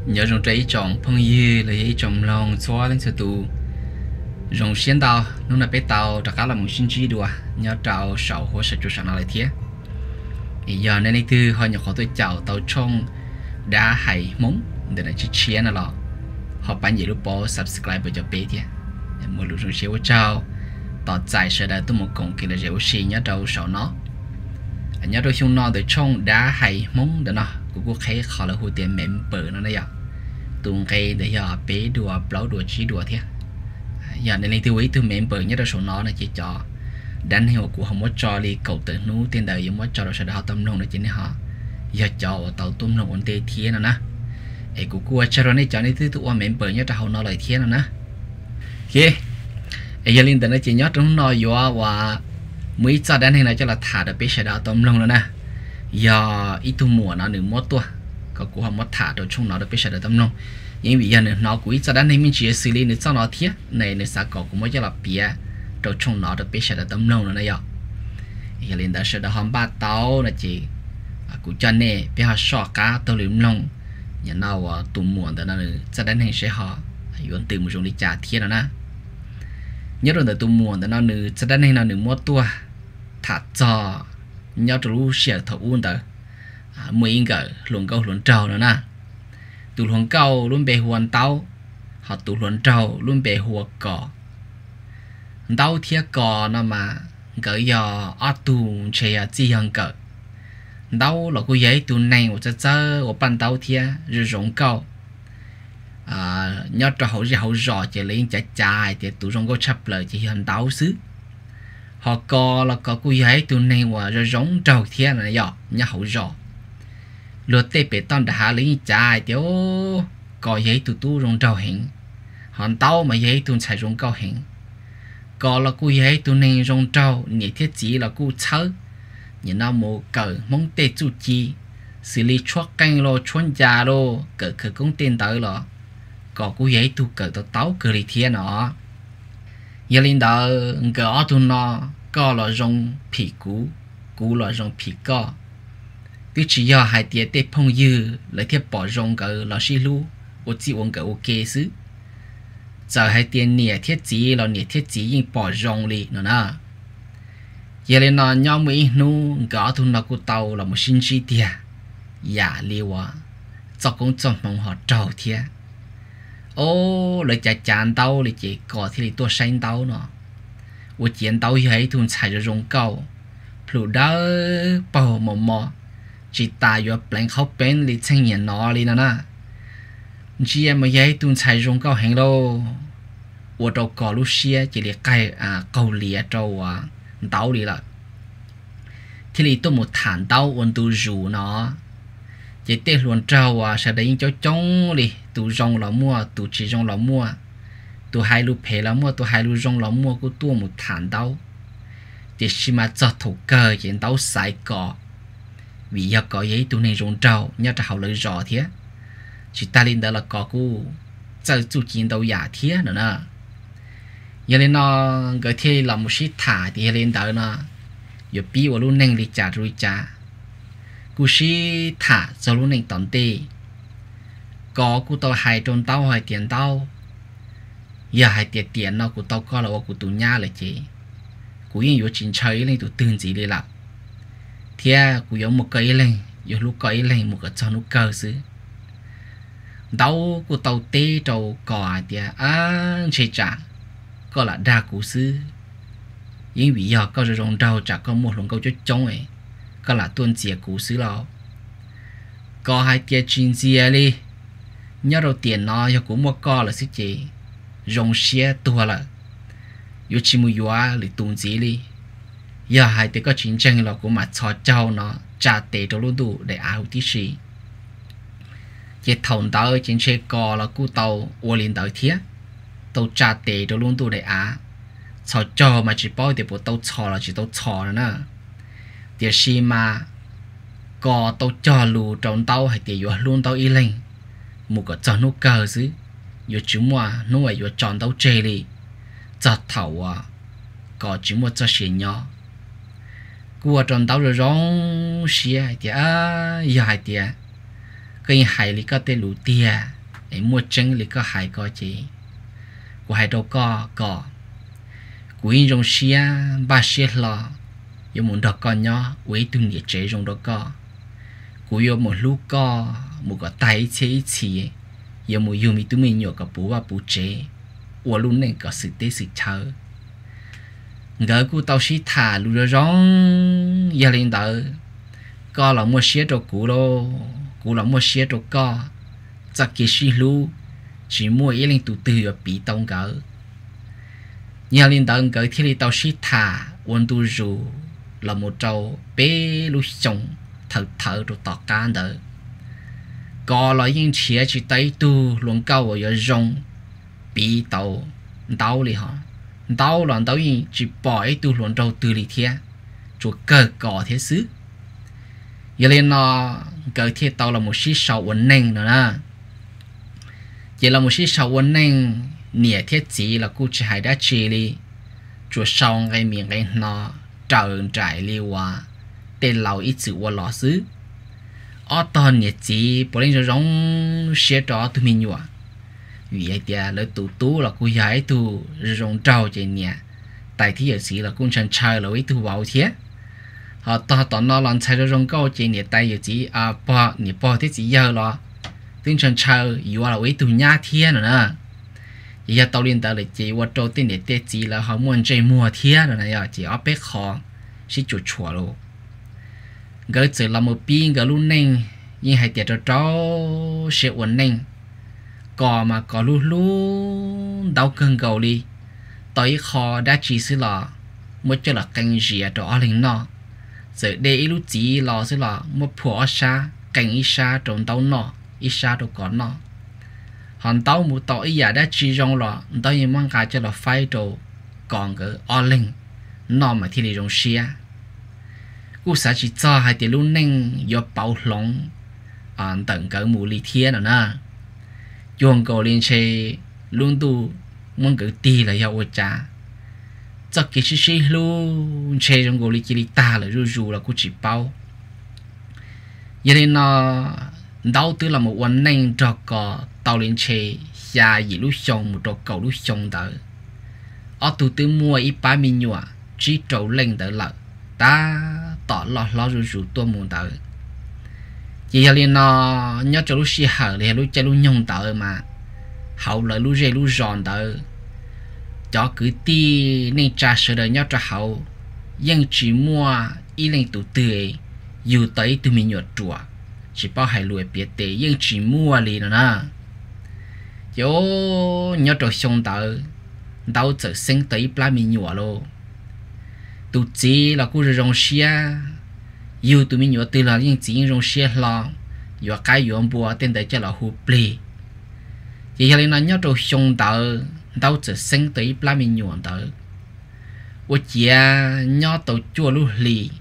nhớ rong trái trồng phong dư là ấy trồng lòng xóa lên sự tù rong xiên tàu nó là bé tàu tất cả là một sinh trí đùa nhớ trào sầu hồ sẽ chủ sản nào lại thế giờ nên từ họ nhập họ tôi chào tàu trong đã hay mống để là chiếc chia nó lọ họ bán gì lúc bỏ subscribe cho bé thế một lúc rồi xíu chào tỏ giải sẽ đã tôi một công kia là dễ xí nhớ trâu sầu nó nhớ đôi chung nó từ trong đã hay mống để nó cũng có thấy khó là hồi tiền mềm bự nó đấy ạ tung cây để giờ bé đùa bảo đùa chỉ đùa thế giờ nên từ ấy từ mềm bự nhớ đôi số nó là chỉ cho đánh hiệu của không có cho đi cầu tự nú tiền đời giống mất cho rồi sẽ đào tâm lòng để chính họ giờ cho tàu tôm lòng ổn tê thiên nào nè ấy của cô cho nó này cho nên thứ tụi mềm bự nhớ trâu nó lại thiên nào nè kia ấy giờ linh nó chỉ nhớ trong nó vừa và mấy cho đánh này cho là thả được bé sẽ đào tâm lòng rồi nè giờ ít tu mùa nó nửa mót tua có cũng không mót thả được trong nó được bé sẽ đào tâm lòng nhưng vì giờ nó cũng ít cho đánh này mình chỉ xử lý nữa cho nó thiết này nữa sao có cũng mới cho là bia rồi trong nó được bé sẽ đào tâm lòng rồi này giờ linh đã sẽ đào hòm ba tàu là chỉ cũng cho nè bé họ sọ cá tàu liếm lòng nhà nào tu mùa đó là cho đánh này sẽ họ yuan từ một trong đi trả thiết rồi nè nhớ rồi tu mùa đó nó nửa cho đánh này nó nửa mót tua thả cho nhớ rồi sẽ thấu uốn tới mấy cái luồng câu luồng trâu nữa nè tụ luồng câu luôn bề huan tàu họ tụ luồng trâu luôn bề hùa cỏ tàu thiết cỏ nó mà cái giờ ở tụ chơi chỉ hàng cỡ tàu là cái giấy tụ này một chút ở ban tàu thiết rồi rong câu nhớ cho hậu rõ chỉ lấy chả chài thì tụ rong câu chập lời chỉ hàng tàu xứ họ co là có cái giấy tụ này và rồi rong trâu thiết này giờ nhớ hậu rõ lượt tê bể tông đã hạ lý trái tiêu có giấy tụ tu rong trâu hình hòn tàu mà giấy tụ chạy rong cao hình có là cô giấy tụ này rong trâu nhị thiết chỉ là cô chớ nhìn nó mồ cờ mong tê chu chi xử lý chuột canh lo chuột già lo cờ cờ công tiền tới lo có cô giấy tụ cờ tàu tàu cờ lý thiên nó giờ linh đó cờ tụ nó có là rong phì cú là rong phì co cứ chỉ do hai tiệt tết phong dư lấy thiệp bỏ rong cỡ là xí lu ô chỉ uống cỡ ok xứ giờ hai tiền nè thiết chỉ là nè thiết chỉ nhưng bỏ rong đi nữa nè giờ lên nó nhau mấy nu gõ thun nó của tàu là một sinh chi tiệt giả liu à cho cũng cho mong họ trâu thiệt ô lấy chả chán tàu lấy chỉ có thì tua xanh tàu nó ô chiến tàu ấy thun xài rồi rong câu phụ đỡ bao mò chỉ ta vừa bén khóc bén li thanh niên nó li nè chỉ em mà giấy tuần xài rong cao hàng đâu ở đâu có lúc xưa chỉ để cái câu lìa trâu tàu đi là thì li tôi một thản tàu ôn tu rủ nó chỉ tết luôn trâu sẽ đấy cho trống li tu rong là mua tu chỉ rong là mua tu hai lu phe là mua tu hai lu rong là mua của tu một thản tàu chỉ xí mà cho thủ cơ chỉ tàu xài cỏ vì giờ có giấy tụ này rong trâu nhớ cho họ lợi rõ thế chỉ ta lên đó là có cô chơi chủ chiến đấu giả thế nữa nè giờ lên nó cái thế là một sĩ thả thì lên đó nó giờ bí vào luôn neng đi trả rồi trả cô sĩ thả cho luôn neng tận tê có cô tao hai trong tao hai tiền tao giờ hai tiền nó cô tao có là cô tụ nhà lại chị cô yên vô chiến chơi lên tụ tương gì đi làm thì cũng có một cái lên có lúc cái lên một cái cho nó cơ xứ đâu của tàu tê trâu cò thì chơi trả có là đa cú xứ nhưng vì giờ có rong trâu chả có một lần câu cho trống ấy có là tuân chia cú xứ lo có hai tia chuyên gia đi nhớ đầu tiền nó giờ cũng một co là xí chị rong xe tua là yêu chỉ mua hoa để tuân gì đi giờ hai đứa có chiến tranh là cũng mà cho cháu nó trả tệ cho luôn đủ để áo tí xí chỉ thòng tàu chiến xe cò là cú tàu ô liền tàu thiết tàu trả tệ cho luôn đủ để á cho cho mà chỉ bao để bộ tàu cho là chỉ tàu cho nữa nè tiền xí mà cò tàu cho lù trong tàu hay tiền vô luôn tàu y lên một cái cho nó cờ chứ vô chúng mà nó phải vô chọn tàu chơi đi cho thầu có chúng mà cho xí nhỏ của trong tàu rồi rong xia thì giờ hai tia cái hai lý có tên lũ tia ấy mua chân thì có hai có chị của hai đâu có của in trong xia ba xia lo yêu muốn đọc con nhỏ với tu nhiệt chế trong đó có của yêu một lúc có một cái tay chế chỉ yêu một yêu mi tu mình nhiều cái bố và bố chế của luôn nên có sự tế sự chờ ngỡ của tao sĩ thả luôn rồi rong giờ lên đỡ có là mua xía đồ cũ đâu cũ là mua xía đồ có chắc cái xí lu chỉ mua ý lên tụ từ ở bị tông gỡ nhà lên đỡ gỡ thì tao sĩ thả quân tu rù là một trâu bé lu chồng thở đồ tọt can đỡ có là những chia chỉ tay tu luôn cao ở rong bị tàu đau li hả đau là đau gì chỉ bỏ ấy tu luôn đầu từ li thiệt chúa cờ cỏ thế xứ giờ lên nó cờ thiệt tàu là một xí sầu ổn định nữa nè chỉ là một xí sầu ổn định nhẹ thiết chỉ là cô chỉ hay đã chỉ li chúa sau ngày miệng ngày nó trời trải li qua tên lão ít chữ qua lò xứ ở toàn nhẹ chỉ bỏ lên cho giống xe trò tụi mình nhua vì ai tia lỡ tụ là cô gái tụ rong trâu trên nhà tại thì ở xí là cũng chẳng chơi là với tụ vào thế họ tao nó làm chơi rong câu trên nhà tại ở chỉ bỏ thế chỉ giờ lo tiếng chẳng chơi yêu là với tụ nhà thế nữa nè giờ tao liên tới là chỉ qua trâu tên để tết chỉ là họ muốn chơi mua thế nữa này chỉ ở bé khó chỉ chuột chua luôn gỡ chỉ là một pin gỡ luôn nên nhưng hai tia trâu sẽ ổn định có mà có luôn đau cơn gầu đi tới kho đã chỉ xí lò mới cho là canh rìa đó lên nó giờ đây lúc chỉ lò xí lò mới phổ xa canh ít xa trong tàu nó ít xa đâu có nó hòn tàu một tàu ít giờ đã chỉ trong lò tao như mong cả cho là phai đồ còn cái lên nó mà thì trong xia cú sa chỉ cho hai tiền luôn nên do bảo lỏng tận cỡ mù li thiên rồi nè dùng cầu lên xe luôn tu muốn cứ ti là yêu cha chắc cái xí luôn xe trong cầu li chỉ ta là ru là cũng chỉ bao vậy nên nó đau tư là một vấn nên cho có tàu lên xe xa gì lúc xong một trò cầu lúc xong đó ở tu tư mua ít ba mươi nhua chỉ trâu lên đó là ta tỏ lo ru tôi muốn đó chỉ là nó nhớ cho lúc xí hở thì lúc chơi lúc nhung tờ mà hậu lại lúc dễ lúc giòn tờ cho cứ ti nên trả sợ đời nhớ cho hậu nhưng chỉ mua ý lên tụ tươi dù tới tụi mình nhọt chùa chỉ bao hai lùi biệt tệ nhưng chỉ mua liền nữa chỗ nhớ cho xong tờ đau trở sinh tới ba mình nhọt luôn tụ chỉ là cô rong xia yêu tụi mình nhớ từ là những chỉ trong xe lo, giờ cái yuan bùa tên đấy cho là hụp lì, chỉ là nó nhớ trong sông đào chỉ sinh tới ba mình nhớ tới, tôi chỉ nhớ tàu chua lú lì,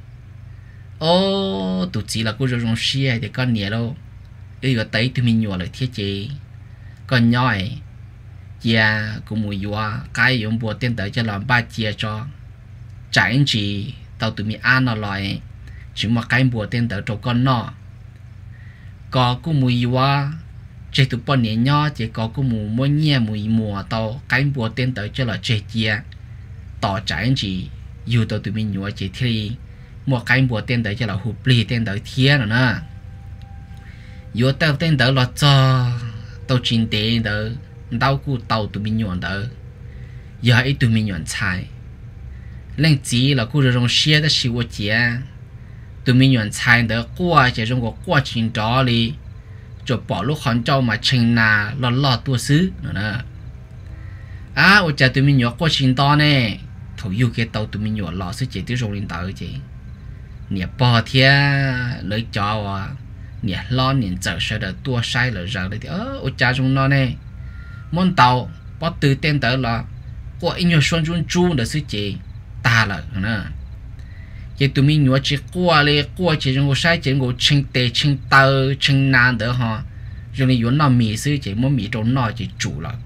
tụi chỉ là cô trong xe thì con nhẹ đâu, giờ tới tụi mình nhớ lại thiết chế, con nhói, chỉ cũng mùi yuan cái yuan bùa tên đấy cho là ba chia cho, trái chỉ tàu tụi mình ăn nó lại chỉ mà cái bùa tên tới trong con nọ có cũng mùi quá chỉ tụi bọn nhẹ nhỏ chỉ có cũng mùi nhẹ mùi mùa tao cái bùa tên tới cho là chơi chia tỏ trái chỉ dù tao tụi mình nhua chỉ thì một cái bùa tên tới cho là hụp lì tên tới thiên rồi nè dù tao tên tới là cho tao chính tế tới tao cũng tao tụi mình nhua tới giờ ấy tụi mình nhua chạy lên chỉ là cũng trong xe đã xíu chia tụi mình nhận sai được qua chỉ trong cái quá trình đó đi cho bỏ lúc hắn cho mà trình là lo tua xứ nữa nè ở cha tụi mình nhận quá trình đó nè thầu yêu cái tàu tụi mình nhận lo xứ chỉ tiêu dùng lên tàu chứ nè bỏ thia lấy cho nè lo nè chờ sẽ được tua sai là giờ đấy cha trong nó nè món tàu bỏ từ tên tới là qua in nhiều xuân chung được xứ chỉ ta là nè vậy tụi mình nhớ chỉ qua chỉ trong cái sai chỉ ngồi chinh tê chinh tơ chinh nan đó ha rồi này nó mì xứ chỉ muốn mì trong nó chỉ chủ là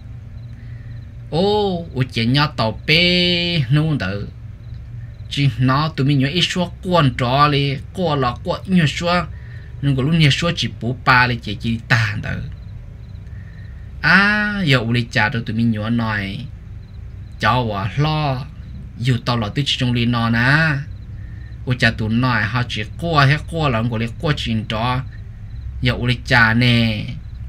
ô chỉ nhớ tàu bé nông đó chỉ nó tụi mình nhớ ít số quan trò đi qua là qua nhiều số nhưng có lúc nhiều số chỉ bố ba đi chỉ tàn đó giờ u li cha tụi mình nhỏ nói cho và lo dù tao là tụi trong li nó nè u cha tụi nói họ chỉ qua hết qua là của li qua chuyện đó giờ u li cha nè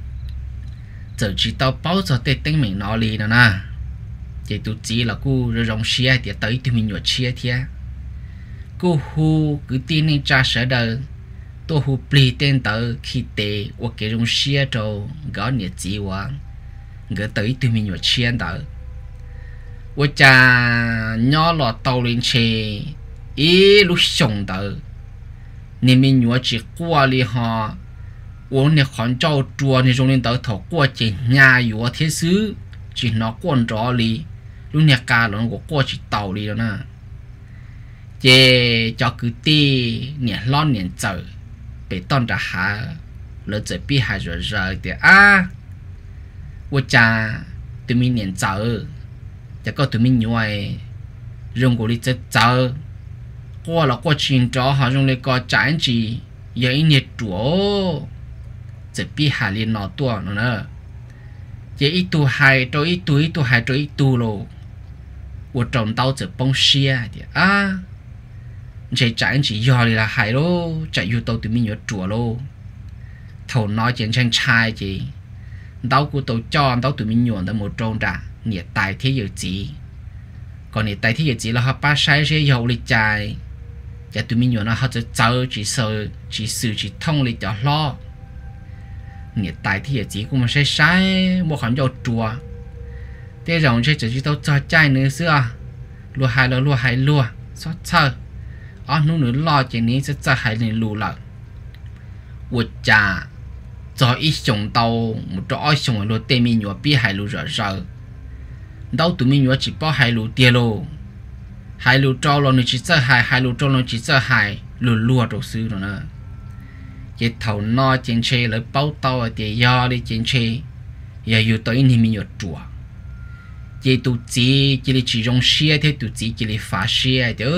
giờ chỉ tao bảo cho tết tính mình nó li nữa nè chỉ tụi chỉ là cô rồi rong xe thì tới tụi mình nhỏ xe thế cô hu cứ tin nên cha sợ đời tôi hu pli tên tới khi tệ hoặc cái rong xe trâu gõ nhiệt chỉ quá gỡ tới tụi mình nhỏ xe tới我家鸟了到林去，一路上的，你们我只过了哈，我那看照做那种领导头过去伢有我贴士，只拿关着里，路那家人我过去到里了呢，这叫个地年老年走，被当着哈，了这边还热热的啊，我家对面年走。จะก็ตัวmình nhoi dùng của đi chơi chơi qua là qua chuyện đó họ dùng để có trái gì vậy nhiệt chúa chỉ biết hà liên nó tua nữa chỉ ít tu hai cho ít tu hai cho ít tu luôn của trồng tao chỉ bông xia thì chỉ trái chỉ do là hai lô chạy yêu tao tụi mình nhoi chúa luôn thầu nói chuyện tranh trai gì tao của tao cho tao tụi mình nhoi tao một trâu đã nhiệt tài thế giới chỉ còn nhiệt tài thế giới chỉ là họ ba sai sẽ giàu lịch chạy và tụi mình nhớ nó họ chỉ sợ chỉ thông lịch cho lo nhiệt tài thế giới chỉ cũng sẽ sai một khoản giàu chùa thế rồi sẽ chỉ tao cho chạy nữa xưa lúa hai lúa xót sợ nó nữa lo chuyện này sẽ cho hai lên lúa lại vượt trả cho ít sống tàu một chỗ sống lúa tê mình nhớ biết hai lúa rồi đâu tụi mình nhớ chỉ bao hai lúa tiền lô hai lúa trâu lô nó chỉ sợ hai lúa trâu nó chỉ sợ hai lúa lúa đồ xứ rồi nè cái thầu no trên xe lấy bao tàu thì do đi trên xe giờ yêu tới thì mình nhớ chùa cái tụi chỉ dùng xe thế tụi chỉ là phá xe chứ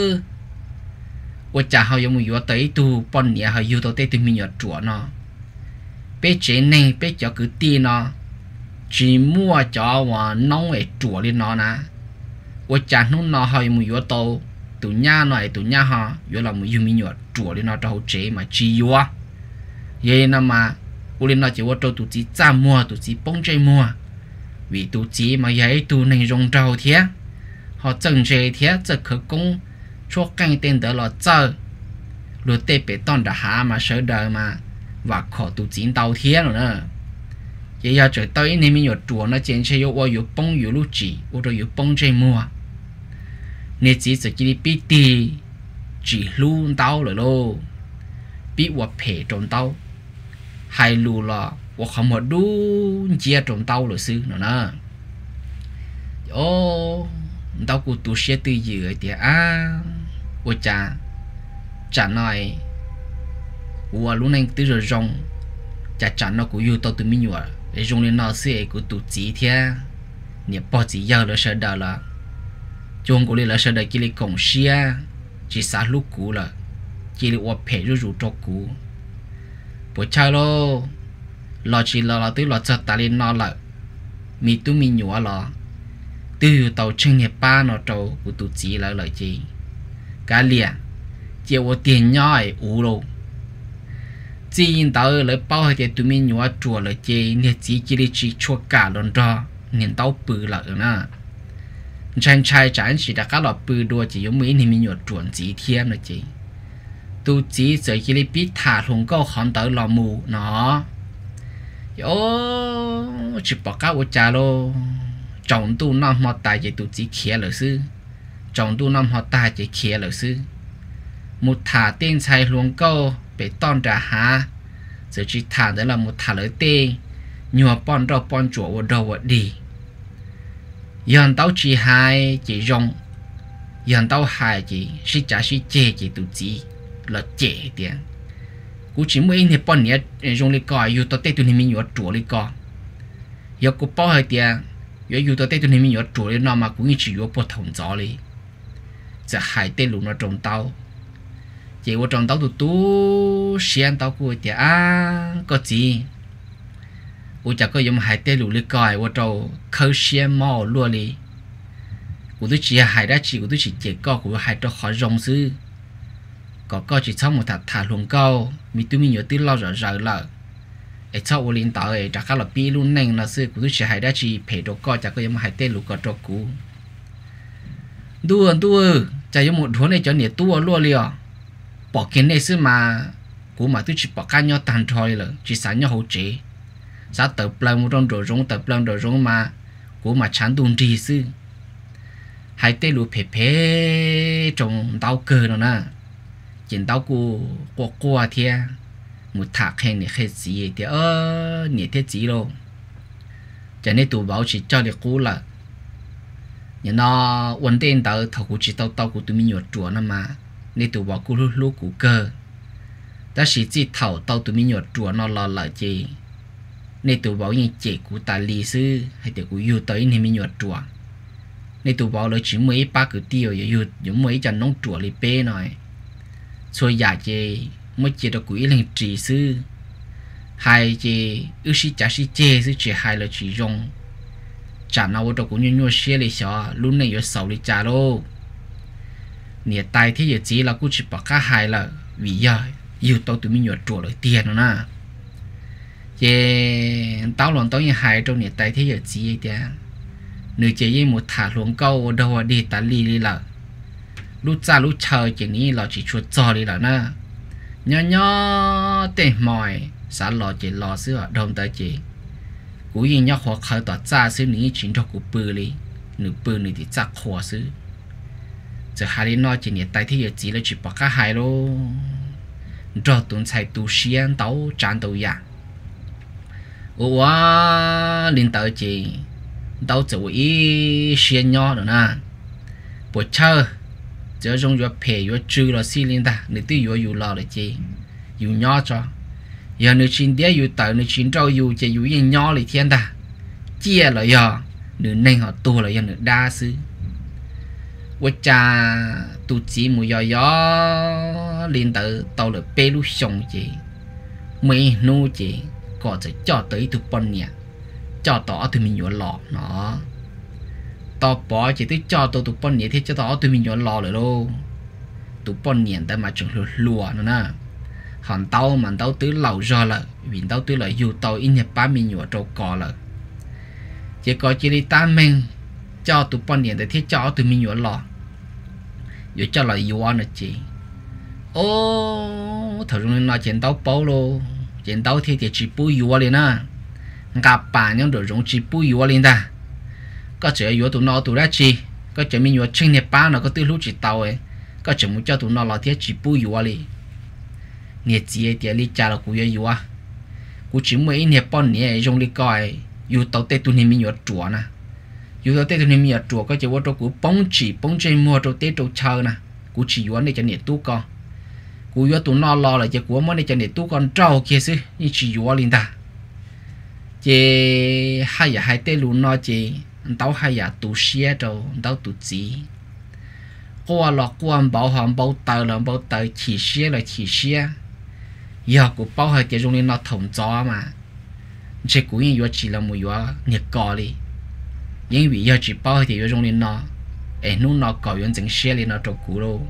我家好有没有tới tụi bọn nhà họ yêu tới tụi mình nhớ chùa nó bé chế này bé cho cứ tiền nó chỉ mua cho và nông ở chùa lên nó nè, tôi chẳng nông nó hay mua yếu tố, tụi nhà họ, yếu là mua mình nhỏ chùa lên nó cho hỗ trợ mà chỉ yếu, vậy nên mà, tôi lên nó chỉ có tụi chỉ trả mua, tụi chỉ bông chơi mua, vì tụi chỉ mà vậy tụi này dùng trâu thế, họ chân chơi thế, giờ khởi công, cho canh tên đó là chơi, rồi tê bể toàn đã hạ mà sợ đời mà, và khó tụi chỉ tàu thế rồi nữa. vậy giờ trời tới nên mình nhớ chùa nó trên xe yếu bông yếu lúc chỉ yếu bông chơi mua nên chỉ biết đi chỉ luôn tao rồi lô biết vật phê trồng tao hai lù là vật không một đu chia trồng tao rồi xứ nữa nè tao cũng tụi xe từ dưới thì ôi chả nói lúc này từ rồi rong chả nó cũng yêu tao tụi mình nhớ để dùng lên nó sẽ của tụi chỉ thế nhiệt bao chỉ giờ là sợ đờ là chung của là sợ đờ chỉ là công xia chỉ xả lúc cũ là chỉ là ốp phê rủ cho cũ buổi chiều lo chỉ là tới lo chợt ta lên nó là mi tụi mình nhớ là từ tàu trên nhiệt ba nó trâu của tụi chỉ là lợi gì cả liền chỉ có tiền nhoi u rồi chỉ tao lấy bao hết tụi mình nhớ chùa là chỉ nhiệt chỉ chua cả lần đó nên tao bự là nè tranh trai chẳng chỉ đã các loại bự đua chỉ giống mấy thì mình nhớ chuẩn chỉ thêm là chỉ tu chỉ giờ chỉ biết thả thùng câu khóm tới lò mù nó chỉ bỏ các ô trà lô trồng tu năm họ tài chỉ tu chỉ khía là sư trồng tu năm họ tài chỉ khía là sư một thả tên xài luồng câu bị ton trả há giờ chỉ thả đó là một thả lấy tên nhua pon rau pon chuột ở đâu đi giờ tao chỉ hai chỉ rong giờ tao hai chỉ trả chê chỉ tụ chỉ là chê tiền cú chỉ mới này pon nhé rong lấy coi yêu tao tết tụi mình nhua chuột lấy coi giờ cú bao hơi tiền giờ yêu tao tết tụi mình nhua chuột lấy nó mà cũng chỉ yêu bao thùng gió lấy giờ hai tên luôn nó trồng tao chỉ có trồng tao tụt tu xiên tao của thì có gì 我只个用海带卤里盖，我做口鲜毛落里，我都只海带只，我都只结个，我海到好容易，个只炒木塔龙高，咪对面有啲捞热热了，ไอ้炒我领导ไอ้จากเราปีรุ่นนึงนะซื้อกู都只海带只陪到个，只个用海带卤个做กูดูจะยังหมดหัวในจะเนี่ยตัวล้วนเลยอ่ะปอกกินในซื้อมากูมาตู้จิปอกกันยอตันทอยเลยจีสานยอหัวเจ๋สาเติบเปล่ามุดงโดรงเติบเปล่าโดรงมากูมาฉันดุนดีซื้อหายเตลูเพ่จงเต้าเกินแล้วนะจินเต้ากูกลัวเทียมุดถักแห่งเนี่ยแค่สีเดียวเนี่ยเทียจีโลจะในตัวเบาจิเจ้าเด็กกูละnhà nó vấn đề tao thầu cụ chỉ tao của tụi mình nhột chùa nó mà nên tụi bảo cụ lúc cụ cơ ta chỉ thầu tao tụi mình nhột chùa nó lo lại gì nên tụi bảo như chị cụ ta lì sư hay tụi cụ yêu tới nên mình nhột chùa nên tụi bảo là chỉ mấy ba cái tiêu yêu những mấy cho nông chùa lì bê này xôi giả chị mới chỉ được cụ lên chỉ sư hai chị ước sĩ trả sĩ chê sư chỉ hai là chỉ dùng chả nào đâu cũng như xe lấy xó lúc này có sầu lấy trả đâu nè tay thế giờ chỉ là cũng chỉ bỏ cả hai là vì giờ yêu tao tụi mình nhột chùa lấy tiền nữa nè chứ tao lòng tao như hai trong nè tay thế giờ chỉ vậy nửa chỉ với một thả luồng câu đâu đi ta li là lúc cha lúc chờ chỉ ní là chỉ chuột cho đi là nè nhỏ tên mỏi xả lò chỉ lò xưa đồng tới chỉ cú yên nhóc họ khởi tỏ ra xứ ní chính cho cú bự li nửa bự nửa thì chắc khó xứ giờ hai đứa nói chỉ nhẹ tay thế giờ chỉ là chỉ bỏ cả hai lô cho tuần sai tu xiên tấu tràn tàu ya ủa liên tới chỉ tấu chỉ ý xiên nhỏ nữa nè buổi chơi giờ dùng vừa phe vừa trừ là xí liên ta nửa tí vừa vừa lò là chỉ vừa nhỏ cho giờ nửa chín đĩa vừa tới nửa chín trâu vừa chỉ vừa yên nhỏ lại thiên ta chia là giờ nửa nên họ tu là giờ nửa đa sư vợ cha tu chỉ một gió liên tới tàu là bê lúc xong chỉ mấy nô chỉ có thể cho tới tụ bọn nhẹ cho tỏ tụi mình nhớ lọ nó tao bỏ chỉ tới cho tụi bọn nhẹ thì cho tỏ tụi mình nhớ lọ rồi đâu tụ bọn nhẹ tại mà chẳng lùa nữa nè hòn tao mà tao tứ lầu ra là vì tao tứ là dù tao in nhập ba mình nhớ trâu cò là chỉ có chỉ đi tam mình cho tụ bọn nhẹ thì cho tụi mình nhớ lọ giờ cho là yêu anh chị ô thời gian nó chuyện tao bao lô chuyện tao thì chỉ bù yêu liền à gặp bạn những đồ giống chỉ bù yêu liền ta có chuyện yêu tụi nó tụi ra chi có chuyện mình yêu trên nhật bản nó có từ lúc chỉ tao ấy có chuyện muốn cho tụi nó là thiết chỉ bù yêu liền nhiệt gì thì đi trả là cũng yêu à cũng chỉ mấy nhật bản này dùng đi coi yêu tao tết tụi mình yêu chùa nè dù tao tết tụi mình chùa có chỉ vô trong cú bóng trên mua trong tết trong chờ nè cú chỉ vô này cho nhiệt tu con cú vô tụi nó lo là chỉ cú mới này cho nhiệt tu con trâu kia xứ như chỉ vô liền ta chỉ hai tết luôn nó chỉ tao hai tụ xe rồi tao tụ gì qua lọ qua bảo hòm bảo tờ chỉ xe là chỉ xe giờ cú bảo hai cái trong này nó thủng gió mà chỉ cú như vô chỉ là một vô nhiệt cò đi nhưng vì giờ chỉ bao thì trong nên nó em nó có những chuyện xe lên nó trâu cũ đâu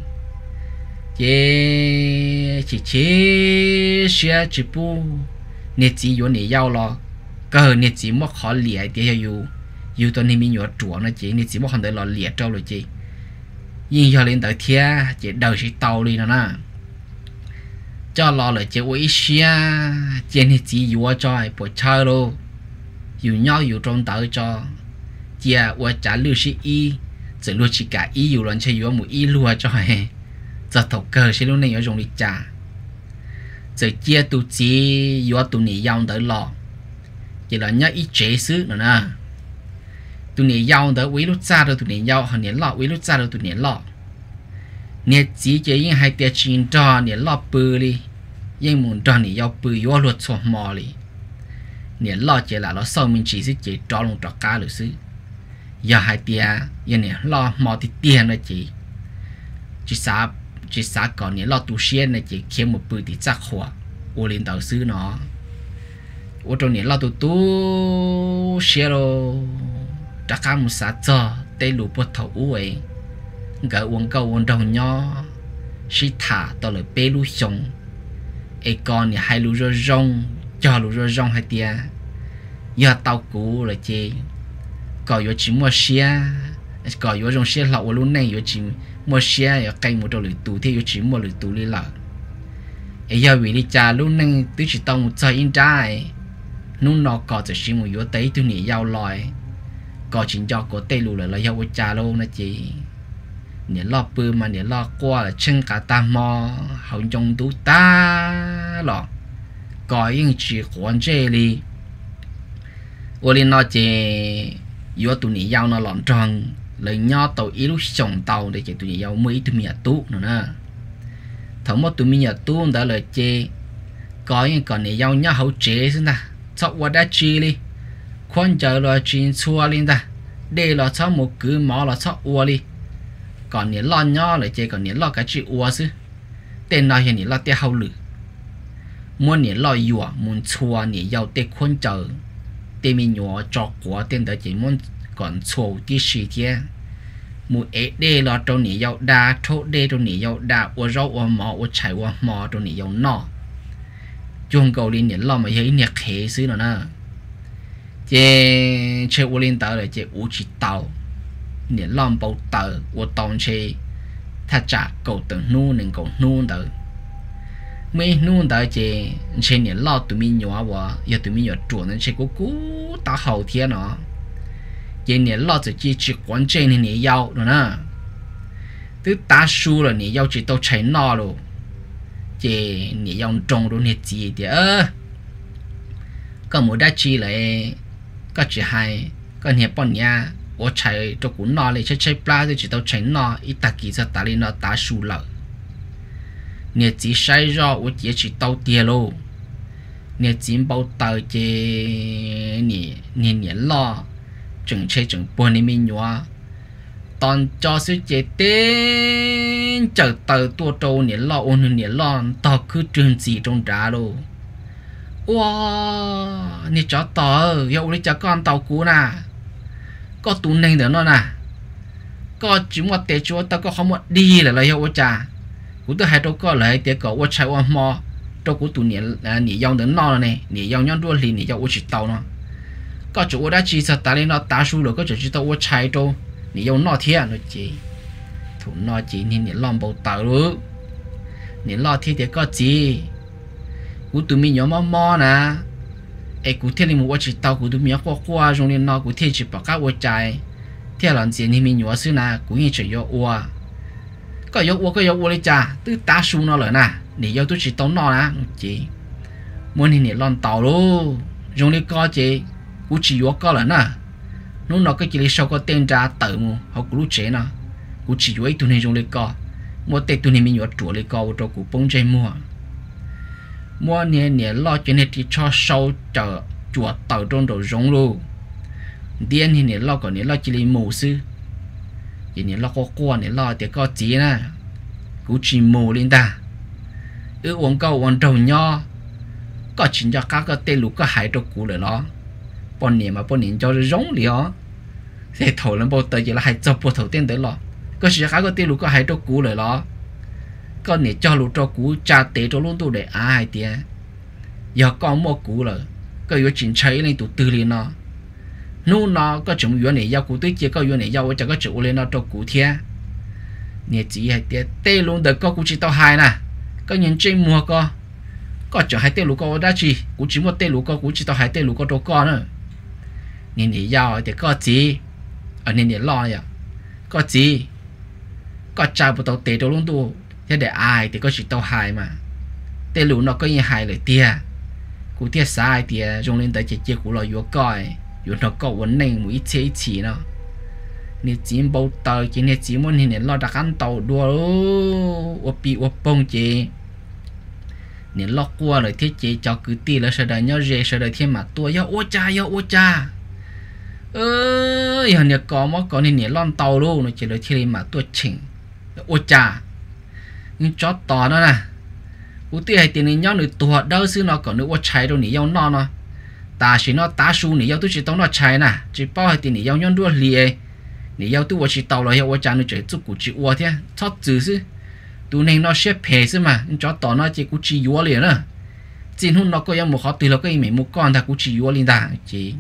chỉ xe chỉ bu nhiệt chỉ vô nhiệt giao lo cơ nhiệt chỉ mất khó liệt thì yêu tôi nên mình nhớ chuột nó chỉ nhiệt chỉ mất không thể lo liệt trâu rồi chị nhưng giờ lên tới thia chỉ đầu chỉ tàu đi nó nè cho lo là chỉ uống xe chỉ nhiệt chỉ vô cho buổi chơi đâu yêu nhau yêu trong tới cho giờ tôi trả lưu sĩ y giờ lưu chỉ cả y dù lần chơi dù một y lùa cho hè giờ thầu cờ sẽ lúc này ở trong đi trả giờ chia tụ chỉ dù tụ nị giao tới lò chỉ là nhớ y chế xứ nữa nè tụ nị giao tới quý lúc ra rồi tụ nị giao họ nị lọ quý lúc ra rồi tụ nị lọ nị chỉ chỉ những hai tiệt chín trò nị lọ bự đi những muốn trò nị giao bự dù luật sổ mò đi nị lọ chỉ là nó sau mình chỉ chỉ trò luôn trò cá được xứ giờ hai tia giờ này lo mò thì tiền là chỉ xã còn này lo tu sien này chỉ kiếm một bữa thì chắc khỏa ô lên đầu xứ nó ô trong này lo tu xe rồi chắc cả một xã cho tây lũ bớt thầu uế gỡ uống câu uống đầu nhỏ xí thả tao lại bê lũ sống ấy con này hai lũ rơ rong cho lũ rơ rong hai tia giờ tao cũ là chê có yếu chỉ mua xe có yếu trong xe lậu luôn này yếu chỉ mua xe ở cây một đầu lưỡi tù thì yếu chỉ mua lưỡi tù đi lợ ấy giờ vì đi cha luôn này tôi chỉ tao một chơi in trái nung nó có chỉ xin một yếu tới tôi nghĩ giao lòi có chính cho có tây lù là giao cha luôn nó chỉ nhớ lo bự mà nhớ lo qua là chân cả ta mò hậu trong tú ta lọ có những chỉ quan chế đi ô lên nó chỉ yếu tụi nhỉ giao nó lọn tròn lời nho tàu ít lúc trồng tàu để chỉ tụi nhỉ giao mấy tụi mình tú nữa nè thống một tụi mình tú đã lời chê có những còn nhỉ giao nhau hậu chế xin ta chọn qua đã chi đi quan chờ là chuyện xua lên ta đây là chọn một cứ mỏ là chọn ua đi còn nhỉ lo nho lời chê còn nhỉ lo cái chuyện ua chứ tên nói hiện nhỉ lo tiêu hậu lử muốn nhỉ lo dùa muốn xua nhỉ giao tê quan chờ tê mình nhỏ cho quả tên đó chỉ muốn còn xô tí xì thế một ấy đây là trong này giàu đa thốt đây trong này giàu đa ở rau ở mỏ ở chạy ở mỏ trong này giàu nọ chung cầu liên nhận lo mà thấy nhiệt hệ xứ nữa nè chế chơi u liên tờ là chế u chỉ tàu nhận lo bao tờ u tàu chơi ta trả cầu từng nu nên cầu nu tờ mấy nu tờ chế chơi nhận lo tụi mình nhỏ và giờ tụi mình nhỏ chuột nên chơi cú ta hậu thiên nó chế nhận lo chỉ quan trọng nên nhỉ giàu rồi nè tức ta su là nhỉ giàu chỉ tao chơi nó rồi chế nhỉ giàu trồng rồi nhỉ gì thì có một đá chi lại có chỉ hai có nhỉ bọn nhà ở chơi cho cũng nó lại chơi pla thì chỉ tao chơi nó ít ta kỳ ra ta lên nó ta su lợ nhỉ chỉ sai ra ở chỉ tao tiền luôn nhỉ chỉ bao tờ chế nhỉ lo chừng chơi chừng buồn đi mình nhua toàn cho sự chế tên chờ tờ tua trâu nhỉ lo ôn nhỉ lo tao cứ trường gì trong trả luôn wow nhỉ cho tờ yêu đi cho con tàu cũ nè có tụi nên nữa nó nè có chúng mà để chúa tao có không muốn đi là yêu cha cũng tôi hay đâu có lại để có ô chạy ô mò đâu cũng tụi nhỉ dòng đến nó này nhỉ dòng nhon đua liền nhỉ dòng ô chỉ tàu nó có chỗ đã chỉ sợ ta lên nó ta su rồi có chỗ chỉ tao ô chạy đâu nhỉ dòng nó thiệt nó chỉ thủ nó chỉ nên nhỉ làm bao tàu luôn nhỉ lo thiệt thì có gì cũng tụi mình nhóm mò nè ấy cũng thiệt là một ô chỉ tàu cũng tụi mình qua trong nên nó cũng thiệt chỉ bảo các ô chạy thiệt là gì nên mình nhỏ xưa nè cũng như chỉ yo ô có yo ô đi cha tức ta su nó rồi nè để yo tôi chỉ tao nó nè chị muốn thì nè lon tàu luôn dùng đi coi chị cũng chỉ yo có rồi nè nó cái chỉ sau có tên ra tự mu họ cũng chế nè cũng chỉ yo tụi này dùng đi coi mua tết tụi này mình yo chuột đi coi cho cũng bông chơi mua nè lo chuyện này thì cho sau chờ chuột tàu trong đồ giống luôn điên thì nè lo còn nè lo chỉ là mù sư vậy nè lo có qua nè lo thì có gì nè cũng chỉ mù lên ta uống câu uống trầu nho có chuyện cho các cái tên lũ có hại cho cũ rồi đó bọn nè cho giống liền thì thầu lên bao tới chỉ là hại cho bộ thầu tên tới lo có chuyện các cái tên lũ có hại cho cũ rồi đó có nè cho lũ cho cũ cha tế cho luôn tụ để ai tiền giờ con mua cũ rồi có yếu chuyện chơi lên tụ tư liền nó nó có chúng yếu này giao cũ tới chia có yếu này giao cho có chủ lên nó cho cũ thiệt nè chỉ hay tiền tê luôn được có cũ chỉ tao hai nè có những trên mua có chỗ hai tê lũ có đã chỉ cũ chỉ một tê lũ có cũ chỉ tao hai tê lũ có đâu con nữa nè này giao thì có gì ở nè lo vậy có gì có trai bộ tao tê đâu luôn tu thế để ai thì có chỉ tao hai mà tê lũ nó có như hai lời tia cũ tia sai tia dùng lên tới chỉ cũ là yếu coi yếu nó có vấn đề một ít chỉ nó nè chỉ bao tờ chỉ nè chỉ muốn nè lo đặt ăn tàu đua ô bị ô bông chỉ nè lo qua rồi thiết chế cho cứ tì là sợ đời nhau dễ sợ đời thiên mà tua yo ô cha ơi nè có nè lon tàu luôn nó chỉ đời thiên mà tua chỉnh ô cha nhưng chó tỏ nó nè ô tì hay tiền nhau nữa tua đâu xứ nó còn nữa ô chạy đâu nè nhau nó ta chỉ nó ta su nị yêu tôi chỉ tao nó chạy nè chỉ bao hai tiền nị yêu nhon đua lìa nị yêu tôi chỉ tao là yêu cha nó chơi chút cụ chỉ uo thế thoát chữ chứ tụi này nó xếp phe chứ mà cho tao nó chỉ cụ chỉ uo liền nữa chính hôm nó có yêu một họ từ là cái mình một con ta cụ chỉ uo liền ta chỉ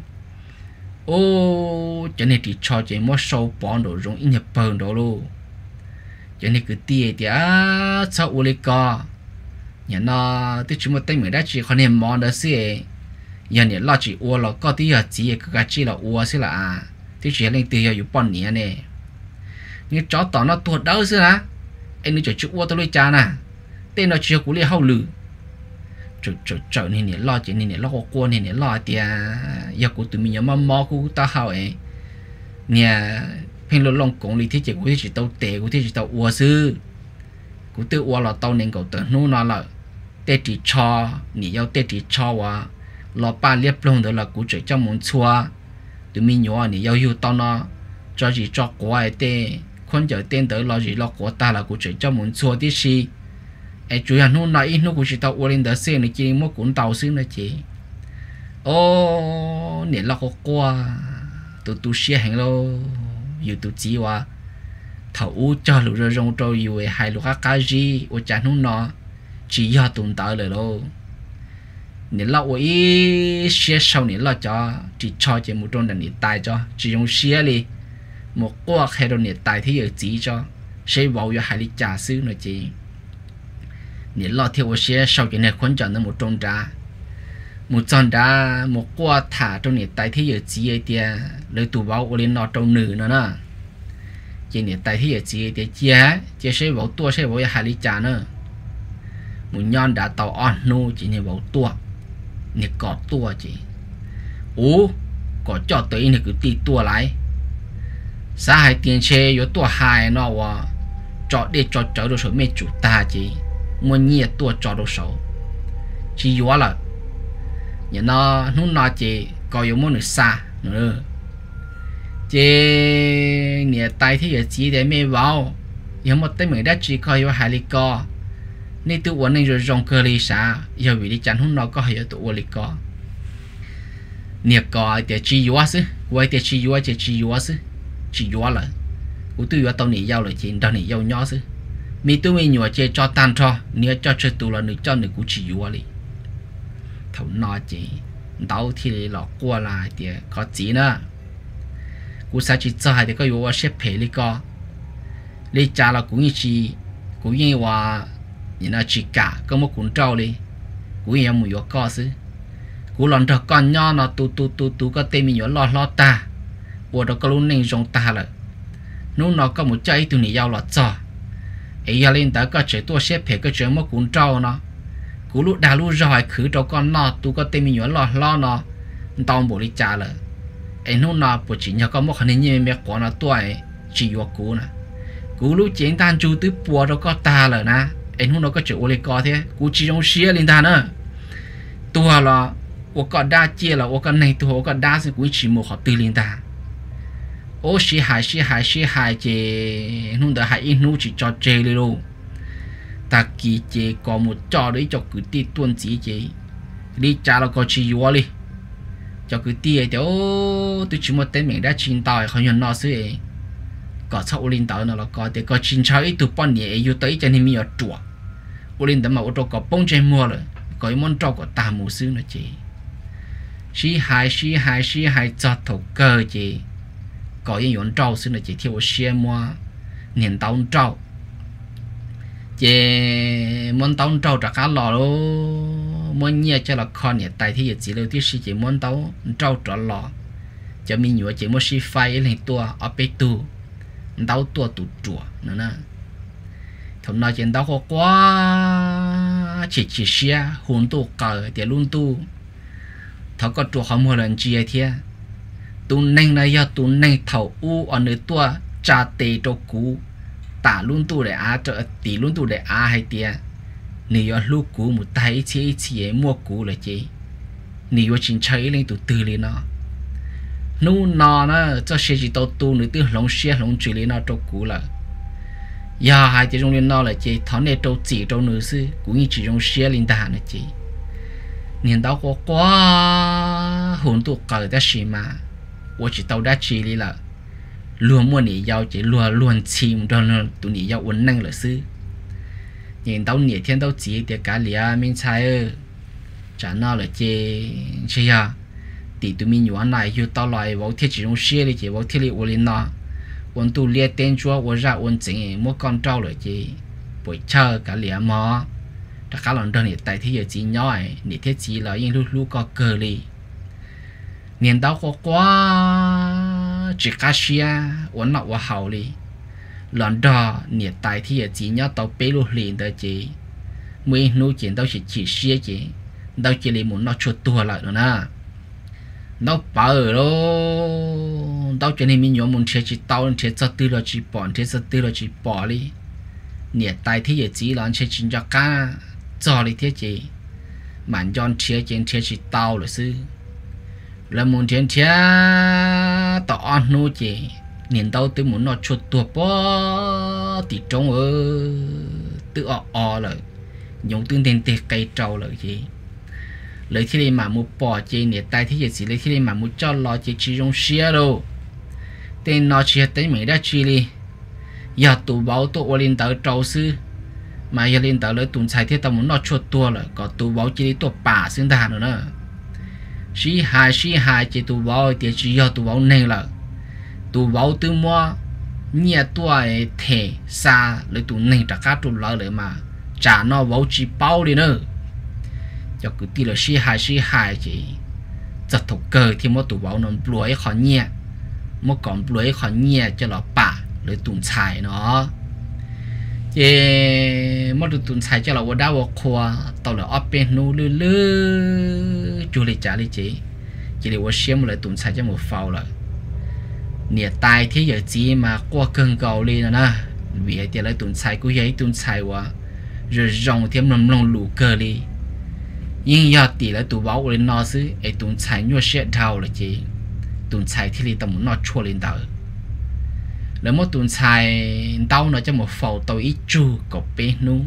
ô cho nên chỉ cho chỉ mua sâu bón đồ rong in nhập bờn đồ luôn cho nên cứ tiệt tiệt sao uo liền co nhà nó tôi chúng một tay mình đã chỉ còn niệm món đó xí giờ này lo chỉ uo là có tí giờ chỉ cái chỉ là uo xí là tôi chỉ lên từ giờอยู่bọn nhẹ nè nhưng chó tỏ nó tuột đâu xí là anh nói chỉ uo tôi lấy cha nè tên nó chỉ của lấy hậu lử trời này nè lo chỉ này lo qua này lo tiệt giờ của tụi mình nhớ mò của tao hậu ấy nè phim lông lông cũng lý thiết chỉ của chỉ tao tệ của chỉ tao uo sư của tôi uo là tao nên cầu tự nó là tê chỉ cho nị yêu tê chỉ cho wa lo ba liếp lông đó là của trời trong muốn xua tụi mình nhỏ nị yêu tao nó cho chỉ cho của ai tê con giờ tên tới lo gì lo của ta là của trời trong muốn xua tí gì ai chủ yếu nó ít nó của chỉ tao uo lên đó xem này chỉ mua cuốn tàu xứ này chỉ ô nị lo có qua tụi xe hàng lô yêu tụi chỉ wa thầu cho lũ rồi rong trâu yêu hai lũ khác cái gì ở chẳng nó chỉ do tồn tại rồi đâu nếu là ấy xe sau nếu là cho chỉ cho chỉ một trong đàn tài cho chỉ dùng xe đi một qua khai đồ nhiệt tài thì giờ chỉ cho xe vào giờ hai lít trà xứ nữa chị nếu là theo xe sau cái này quan trọng là một trong đá một qua thả trong nhiệt tài thì giờ chỉ ấy tia lấy tủ bảo ở lên nó trong nửa nữa nè chỉ nhiệt tài thì giờ chỉ ấy tia chia xe vào tua xe vào giờ hai lít trà nữa một nhon đã tàu on nô chỉ như bảo tua nè cọt tua chỉ có cho tới nè cứ ti tua lại xã hai tiền xe yếu tua hai nó wa cho để cho chở đồ số mấy chủ ta chỉ muốn nhẹ tua cho đồ số chỉ yếu là nhà nó chỉ có yếu muốn được xa nữa chỉ nè tay thì chỉ để mê vào yếu một tay mình đã chỉ có yếu hai ly co nên tụi uốn này rồi rong cơ li sa giờ vì đi chăn hôm nó có hay tụi uốn li co nhiệt co để chi yếu chứ quay để chi yếu chứ chi yếu là của tụi yếu tao nỉ giao là chỉ tao nỉ giao nhỏ chứ mi tụi mình nhỏ chơi cho tan cho nếu cho chơi tụi là nữ cho nữ của chi yếu đi thầu nó chỉ đau thì là qua lại để có gì nữa của sao chỉ cho hai thì có yếu xếp phe li co li cha là cũng nhưว่าnhìn là chỉ cả có một cuốn trâu đi cú em một yếu co xứ cú lần đầu con nho nó tu có tên mình yếu lo ta bộ đó có luôn nên dùng ta là nó có một trái từ này giao lọt cho ấy lên tới có chế tua xếp phải cái chế một cuốn trâu nó cú lúc đào lúc rồi khử cho con nó tu có tên mình yếu lo nó tao bộ đi trả là ấy nó bộ chỉ nhờ có một khả năng như mẹ của nó tuổi chỉ yếu cú nè cú lúc chiến tan chú tứ bộ đó có ta là na anh không nói có chuyện ô lê co thế cú chỉ trong xe lên thà nữa tua là ô có đa chia là ô có này tua ô có đa thì cú chỉ một họ từ lên thà ô xe hại chế không đợi hại in nu chỉ cho chơi luôn ta kỳ chế có một trò đấy cho cứ ti tuân chỉ chế đi trả là có chỉ vô đi cho cứ ti thì ô tôi chỉ một tên mình đã chín tỏi không nhận nó xứ có sao lên tàu nó là có để có chín sáu ít tụ bọn nhẹ yêu tới cho nên mình ở chùa lên tàu mà ô tô có bông trên mua rồi có món trâu của ta mù xứ nữa chị xí hai cho thầu cơ chị có những món trâu xứ nữa chị theo xe mua niệm tàu trâu chị món tàu trâu trả cá lò luôn món nhẹ cho là con nhẹ tại thì chỉ lưu tí chỉ món tàu trâu trả lò cho mình nhớ chỉ mua xí phai lên tua ở bên tu đau tua tụt chùa nữa nè thằng nói chuyện đau khó quá chỉ xe hồn tu cờ để luôn tu thằng có chùa không một lần chia thế tu neng này ya tu neng thầu u ở nơi tua cha tê cho cú tả luôn tu để á trợ tỷ luôn tu để á hay tia nếu lúc cú một tay chỉ mua cú là chị nếu chính chơi lên tu từ lên nó nu nó cho xe chỉ tàu tu nữa từ lồng xe lồng chửi lên nó cho cú là giờ hai tiếng trong lên nó là chị thằng này trâu chỉ trâu nữ sư cũng như chỉ trong xe lên ta nữa chị 年到过quá hồn tụ cờ đã xì mà我只到đã chỉ đi là luôn mua nỉ giao chỉ luôn chìm rồi tụ nỉ giao uốn năng là sư nhìn tao nỉ thiên tao chỉ để cả lìa mình sai chả nó là chê à thì tụi mình nhớ này yêu tao lại vào thiết chỉ trong xe đi chỉ vào thiết li uốn lên nó uốn tụ liệt tên chúa uốn ra uốn chỉnh mua con trâu rồi chỉ buổi chờ cả lìa mò tất cả lần đơn tại thế giờ chỉ nhỏ ấy nỉ thiết chỉ là những lúc có cờ li年到过quá chỉ cá xia uốn nọ uốn hậu li lần đó nhiệt tại thì giờ chỉ nhớ tàu bê luôn liền tới chị mới nuôi chuyện tao chỉ xia chị tao chỉ lấy muốn nó chuột tua lại nữa nè tao bảo rồi tao cho nên mình nhớ muốn chơi chỉ tao chơi cho tư là chỉ bỏ chơi cho tư là chỉ bỏ đi nhiệt tại thì giờ chỉ là chơi chỉ cho cá cho đi thế chị màn giòn chơi chỉ tao là sư là muốn chuyện chia tao ăn nuôi chị nhìn tao tôi muốn nó chuột tua bó thì trong tự ọ lại dùng tương tên tê cây trâu lại chị lấy thế mà mua bỏ chị nhiệt tay thế gì lấy thế mà mua cho lo chị chỉ dùng xe đâu tên nó chỉ tới mấy đã chi đi giờ tụ báo tụ lên tới trâu sư mà giờ lên tới lấy tụi xài thế tao muốn nó chuột tua lại có tụ báo chỉ đi tụ bà xương ta nữa sĩ hai chỉ tụ báo thì chỉ do tụ báo này là tụ báo từ mua nhẹ tuổi thể xa lấy tụ này trả cá tụ lợi lại mà trả nó báo chỉ bao đi nữa cho cứ tí là sĩ hai chỉ giật thục cờ thì mỗi tụ báo nó lùi khó nhẹ mỗi còn lùi khó nhẹ cho nó bả lấy tụ xài nó chứ mỗi tụ xài cho nó đá vào khoa tao là ốp bên nu lư chú lý trả lý chỉ để tôi xem một lời tụi sai cho một phao rồi nhiệt tai thế giờ chỉ mà qua cơn cầu đi nè vì thế lấy tụi sai cũng vậy tụi sai quá rồi rong thêm lồng lù cơ đi nhưng giờ tỷ lấy tụi báo lên nó xứ ấy tụi sai nhua sẽ đau là chỉ tụi sai thì đi tầm nó chua lên đầu lấy một tụi sai đau nó cho một phao tàu ít chu cột bên nu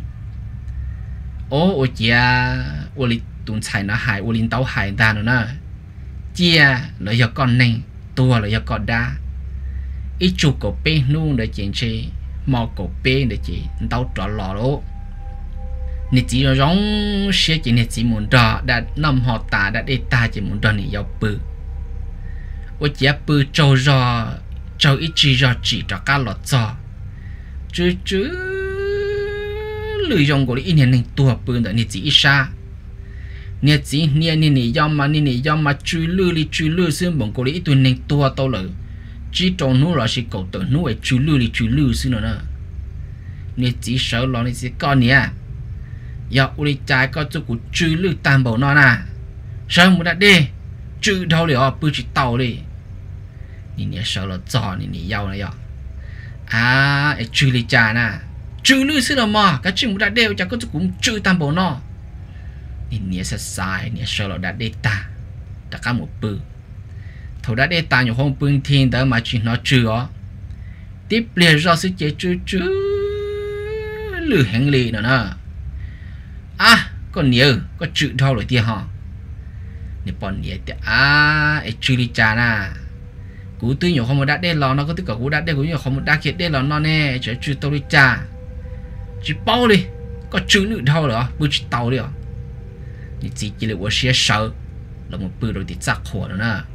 ô chị ô li tụi sai nó hại ô linh tàu hại ta nữa nè chia là do con này tua là do con đá ít chu cổ pe nu để chuyện chi mò cổ pe để chị tàu trọ lò đó nị chỉ nó giống xe chị nị chỉ muốn trọ đã nằm họ ta đã để ta chỉ muốn trọ nị giàu bự ô chị bự trâu rò trâu ít chi rò chỉ trọ cá lọt giò chứ lười dùng của đi in hình tua bự để nị chỉ ít xa nè chỉ nè do mà chui lư xương bọn cô lấy tụi nè tua tao lỡ chỉ trong nó là chỉ cầu tự nó ấy chui lư xương nữa nè chỉ sợ lo nè chỉ con nè giờ uli trái có chỗ của chui lư tam bảo nó nè sao muốn đặt đi chui đâu để bự chỉ tàu đi nè sợ là giò nè giàu này giờ chui lư trái nè chui lư xương là mà cái chuyện muốn đặt đi chắc có chỗ cũng chui tam bảo nó nè sẽ sai nè sợ là đặt data tất cả một bự thầu đặt data nhiều không bưng thiên tới mà chuyện nó chưa tiếp liền do sự chế chứ lừa hàng lì nữa nè con nhiều có chữ thâu rồi tiền họ nè bọn nhẹ thì chữ đi trả nè cú tư nhiều không một đặt đây nó có tất cả cú đặt đây cũng nhiều không một đặt kia đây nó nè chữ tao đi trả chữ bao đi có chữ nữa thâu rồi bự chữ tàu đi chỉ là tôi sẽ sợ là một bữa đầu tiên chắc khổ nữa nè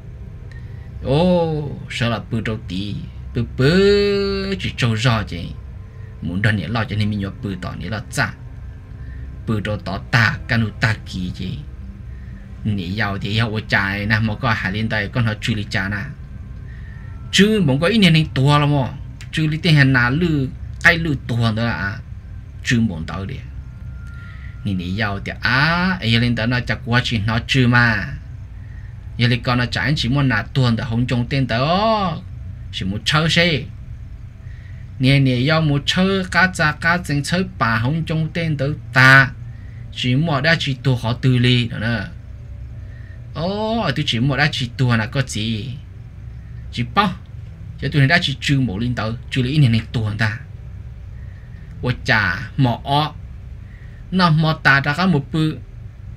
sợ là bữa đầu tiên bữa chỉ trâu rò chứ muốn đơn giản lo cho nên mình nhớ bữa tỏ nghĩa là chắc bữa đầu tỏ ta canu ta kỳ chứ nỉ giàu thì giàu ở trái nè mà có hải lên đây con họ chui đi trả nè chứ muốn có ít年龄多了嘛chui đi tiền hàng nào lư ai lư多nữa chứ muốn tao đi nị giàu thì ấy lên đó nó chắc quá chuyện nó chưa mà giờ thì con nó chẳng chỉ muốn là tuần để không trông tên đó chỉ muốn chơi xe nè giàu muốn chơi cá chính chơi bà không trông tên đó ta chỉ muốn đã chỉ tu họ tư lý đó nè tôi chỉ muốn đã chỉ tu là có gì chỉ bao cho tôi đã chỉ trừ một linh tờ trừ lý này tuần ta ôi chà mỏ nó mò ta ra một bự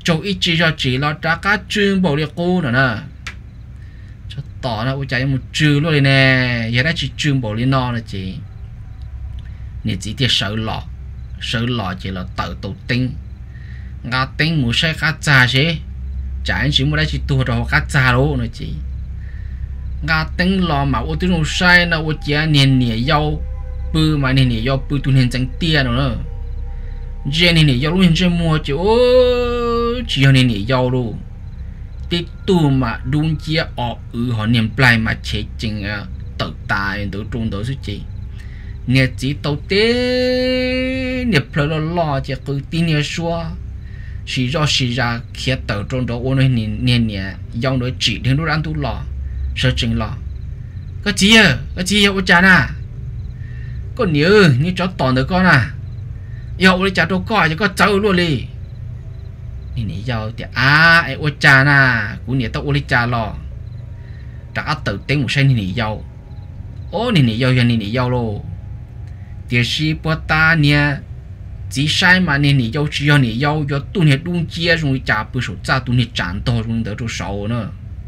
chỗ ít chỉ cho chỉ là trả cá trương bộ liệt cô nữa nè cho tỏ là ôi chạy một trừ luôn này nè giờ đã chỉ trương bộ liệt no là chị nè chỉ tiếc sợ lọ chỉ là tự tổ tinh ngã tinh muốn sai cá già chứ chả chỉ muốn đã chỉ tua rồi cá già luôn nữa chị ngã tinh lọ mà ôi tiếng sai là ôi chị nè dâu bự mà nè dâu bự tụi nè trắng tia nữa giờ nè dâu luôn trên mua chứ ôi chỉ nè dâu luôn tí tu mà đúng chia họ họ niệm play mà chế trình tự tài tự trung tự sức chị nè chỉ tàu té nè play lo chỉ cứ tin nè xua chỉ ra khi tự trung đó ôn nè dâu nói chỉ đến lúc ăn tu lo sợ trình lo cái gì ôi cha nè con nhớ như chó toàn được con à yêu ôi cha đâu coi cho có cháu luôn đi nè dâu thì ai ôi cha nè cũng nè tao ôi cha lo đã tự tính một sai nè dâu ô nè dâu giờ nè dâu luôn thì si bữa ta nè chỉ sai mà nè dâu chỉ cho nè dâu cho tu nè đúng chia rồi cha bữa số cha tu nè chán to rồi đỡ cho sầu nữa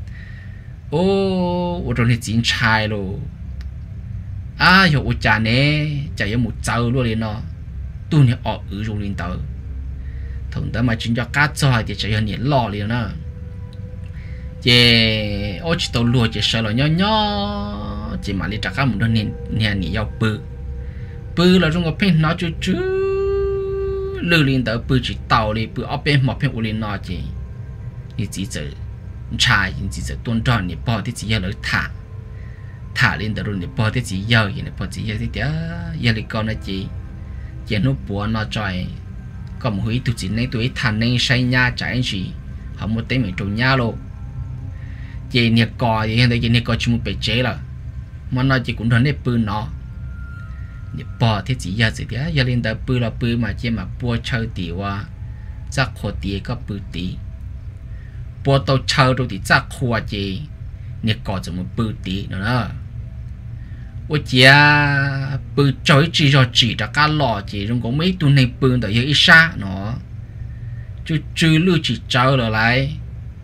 ô rồi nè chính trai luôn à giờ ôi cha nè chạy ở một cháu luôn đi nó tu nè ở rồi lên tới thường tới mà chính cho cá cho thì chạy hơn nhiệt lò liền nữa chị ôi chị tàu lùa chị sợ là nhỏ chị mà đi trả cá một đôi nè dâu bự là trong cái pen nó chú lư lên tới bự chỉ tàu đi bự ở bên một pen u lên nó chị thì chỉ giờ trai chỉ giờ tuần tròn thì bỏ thì chỉ giờ lấy thả lên tới rồi thì bỏ thì chỉ giờ thì bỏ chỉ giờ thì giờ thì con là chị nó bùa nó trời còn hủy tụi chị này tụi thằng này say nha trái gì họ một tên mình trồng nha luôn chị nhiệt cò thì hiện tại chị nhiệt cò chỉ một bể chế là mà nó chỉ cũng thấy bự nó nhiệt bò thì chỉ giờ gì thế giờ lên tới bự mà chỉ mà bùa chơi tỉ qua chắc khó tỉ có bự tỉ bùa tàu chơi rồi thì chắc khó chị nhiệt cò chỉ một bự tỉ nữa đó ôi chị bự chơi chỉ cho chỉ ra cá lò chị không có mấy tuần này bự tới ít xa nó chứ lưu chỉ chơi rồi lại